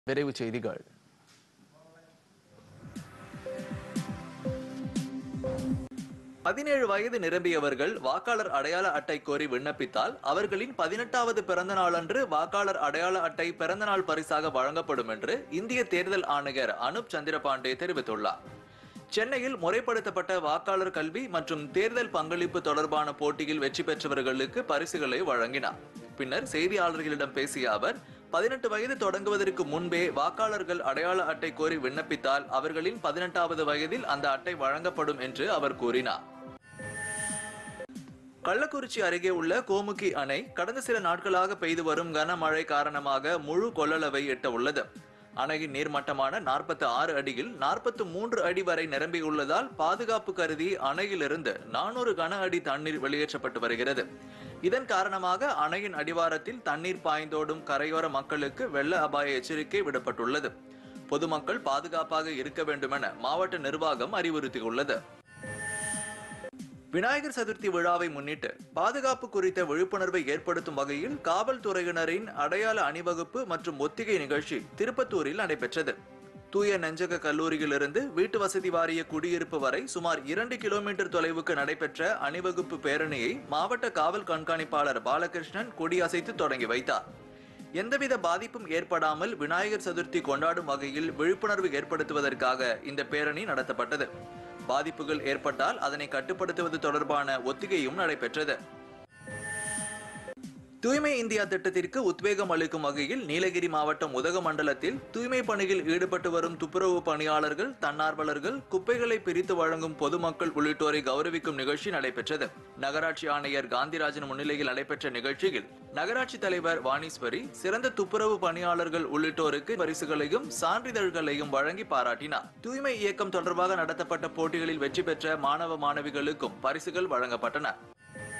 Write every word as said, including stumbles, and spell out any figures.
விரைவு செய்திகள். பதினேழு வயது நிரம்பியவர்கள் வாக்காளர் அடையாள அட்டை கோரி விண்ணப்பித்தால் அவர்களின் பதினெட்டாவது பிறந்த நாளன்று வாக்காளர் அடையாள அட்டை பிறந்தநாள் பரிசாக வழங்கப்படும் என்று இந்திய தேர்தல் ஆணையர் அனுப் சந்திரபாண்டே தெரிவித்துள்ளார். சென்னையில் முறைப்படுத்தப்பட்ட வாக்காளர் கல்வி மற்றும் தேர்தல் பங்களிப்பு தொடர்பான போட்டியில் வெற்றி பெற்றவர்களுக்கு பரிசுகளை வழங்கினார். பின்னர் செய்தியாளர்களிடம் பேசிய அவர், பதினெட்டு வயது தொடங்குவதற்கு முன்பே வாக்காளர்கள் அடையாள அட்டை கோரி விண்ணப்பித்தால் அவர்களின் பதினெட்டாவது வயதில் அந்த அட்டை வழங்கப்படும் என்று அவர் கூறினார். கள்ளக்குறிச்சி அருகே உள்ள கோமுகி அணை கடந்த சில நாட்களாக பெய்து வரும் கனமழை காரணமாக முழு கொள்ளளவை எட்ட உள்ளது. அணையின் நீர்மட்டமான நாற்பத்தி ஆறு அடியில் நாற்பத்தி மூன்று அடி வரை நிரம்பியுள்ளதால் பாதுகாப்பு கருதி அணையிலிருந்து நானூறு கன அடி தண்ணீர் வெளியேற்றப்பட்டு வருகிறது. இதன் காரணமாக அணையின் அடிவாரத்தில் தண்ணீர் பாய்ந்தோடும் கரையோர மக்களுக்கு வெள்ள அபாய எச்சரிக்கை விடப்பட்டுள்ளது. பொதுமக்கள் பாதுகாப்பாக இருக்க வேண்டும் என மாவட்ட நிர்வாகம் அறிவுறுத்தியுள்ளது. விநாயகர் சதுர்த்தி விழாவை முன்னிட்டு பாதுகாப்பு குறித்த விழிப்புணர்வை ஏற்படுத்தும் வகையில் காவல்துறையினரின் அடையாள அணிவகுப்பு மற்றும் ஒத்திகை நிகழ்ச்சி திருப்பத்தூரில் நடைபெற்றது. தூய நெஞ்சக கல்லூரியிலிருந்து வீட்டு வசதி வாரிய குடியிருப்பு வரை சுமார் இரண்டு கிலோமீட்டர் தொலைவுக்கு நடைபெற்ற அணிவகுப்பு பேரணியை மாவட்ட காவல் கண்காணிப்பாளர் பாலகிருஷ்ணன் கொடியசைத்து தொடங்கி வைத்தார். எந்தவித பாதிப்பும் ஏற்படாமல் விநாயகர் சதுர்த்தி கொண்டாடும் வகையில் விழிப்புணர்வு ஏற்படுத்துவதற்காக இந்த பேரணி நடத்தப்பட்டது. பாதிப்புகள் ஏற்பட்டால் அதனை கட்டுப்படுத்துவது தொடர்பான ஒத்திகையும் நடைபெற்றது. தூய்மை இந்தியா திட்டத்திற்கு உத்வேகம் அளிக்கும் வகையில் நீலகிரி மாவட்டம் உதகமண்டலத்தில் தூய்மை பணியில் ஈடுபட்டு வரும் துப்புரவு பணியாளர்கள், தன்னார்வலர்கள், குப்பைகளை பிரித்து வழங்கும் பொதுமக்கள் உள்ளிட்டோரை கௌரவிக்கும் நிகழ்ச்சி நடைபெற்றது. நகராட்சி ஆணையர் காந்திராஜன் முன்னிலையில் நடைபெற்ற நிகழ்ச்சியில் நகராட்சி தலைவர் வாணீஸ்வரி சிறந்த துப்புரவு பணியாளர்கள் உள்ளிட்டோருக்கு பரிசுகளையும் சான்றிதழ்களையும் வழங்கி பாராட்டினார். தூய்மை இயக்கம் தொடர்பாக நடத்தப்பட்ட போட்டிகளில் வெற்றி பெற்ற மாணவ மாணவிகளுக்கும் பரிசுகள் வழங்கப்பட்டன.